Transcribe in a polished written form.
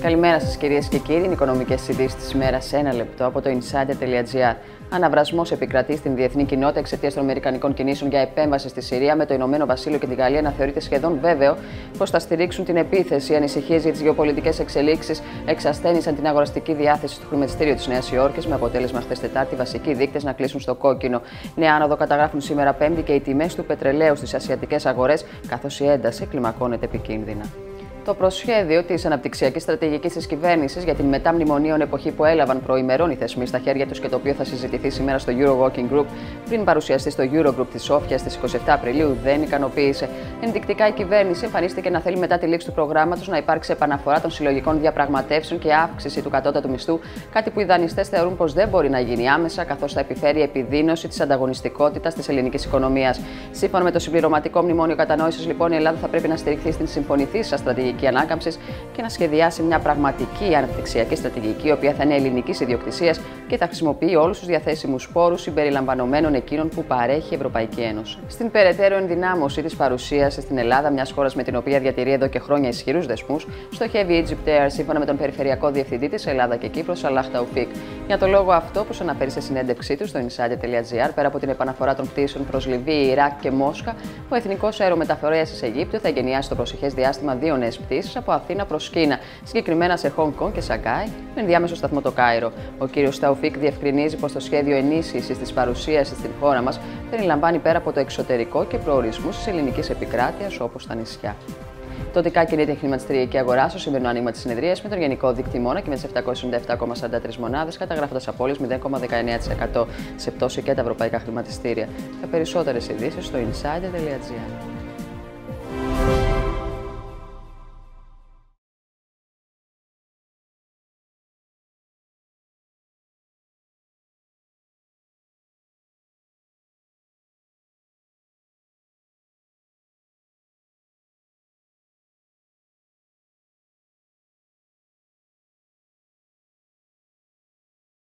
Καλημέρα σας κυρίες και κύριοι. Είναι οικονομικές ειδήσεις της ημέρας σε ένα λεπτό από το insider.gr. Αναβρασμός επικρατεί στην διεθνή κοινότητα εξαιτίας των αμερικανικών κινήσεων για επέμβαση στη Συρία, με το Ηνωμένο Βασίλειο και τη Γαλλία να θεωρείται σχεδόν βέβαιο πως θα στηρίξουν την επίθεση. Οι ανησυχίες για τις γεωπολιτικές εξελίξεις εξασθένησαν την αγοραστική διάθεση στο χρηματιστήριο της Νέας Υόρκης, με αποτέλεσμα χθες Τετάρτη βασικοί δείκτες να κλείσουν στο κόκκινο. Νέα άνοδο καταγράφουν σήμερα Πέμπτη και οι τιμές του πετρελαίου στις ασιατικές αγορές, καθώς η ένταση κλιμακώνεται επικίνδυνα. Το προσχέδιο της αναπτυξιακής στρατηγικής της κυβέρνησης για την μεταμνημονίων εποχή που έλαβαν προημερών οι θεσμοί στα χέρια τους και το οποίο θα συζητηθεί σήμερα στο Euro Working Group πριν παρουσιαστεί στο Eurogroup της Σόφια στις 27 Απριλίου δεν ικανοποίησε. Ενδεικτικά η κυβέρνηση εμφανίστηκε να θέλει μετά τη λήξη του προγράμματος να υπάρξει επαναφορά των συλλογικών διαπραγματεύσεων και αύξηση του κατώτατου μισθού, κάτι που οι δανειστές θεωρούν πως δεν μπορεί να γίνει άμεσα, καθώς θα επιφέρει επιδείνωση της ανταγωνιστικότητας της ελληνικής οικονομίας. Σύμφωνα με το συμπληρωματικό μνημόνιο κατανόησης, λοιπόν, η Ελλάδα θα πρέπει να στηριχθεί στην συμφωνηθήσα στρατηγική ανάκαμψης και να σχεδιάσει μια πραγματική αναπτυξιακή στρατηγική, η οποία θα είναι ελληνικής ιδιοκτησίας και θα χρησιμοποιεί όλους τους διαθέσιμους πόρους συμπεριλαμβανομένων εκείνων που παρέχει η Ευρωπαϊκή Ένωση. Στην περαιτέρω ενδυνάμωση της παρουσίας στην Ελλάδα, μιας χώρας με την οποία διατηρεί εδώ και χρόνια ισχυρούς δεσμούς, στοχεύει η Egypt Air, σύμφωνα με τον Περιφερειακό Διευθυντή της Ελλάδα και Κύπρος, Σαλάχ Ταουφίκ. Για το λόγο αυτό, που αναφέρει σε συνέντευξή του στο insider.gr, πέρα από την επαναφορά των πτήσεων προς Λιβύη, Ιράκ και Μόσχα, ο Εθνικός Αερομεταφορέας της Αιγύπτου θα εγκαινιάσει το προσεχές διάστημα 2 νέες πτήσεις από Αθήνα προς Κίνα, συγκεκριμένα σε Χονγκ Κονγκ και Σαγκάι, με ενδιάμεσο σταθμό το Κάιρο. Ο κ. Ταουφίκ διευκρινίζει πως το σχέδιο ενίσχυσης της παρουσίασης στην χώρα μας περιλαμβάνει πέρα από το εξωτερικό και προορισμούς της ελληνικής επικράτειας, όπως τα νησιά. Τοπικά κινείται η χρηματιστηριακή αγορά στο σημερινό άνοιγμα της συνεδρίας, με τον γενικό δείκτη μόνο και με τις 797,43 μονάδες, καταγράφοντας απώλειες 0,19% σε πτώση και τα ευρωπαϊκά χρηματιστήρια. Για περισσότερες ειδήσεις στο insider.gr.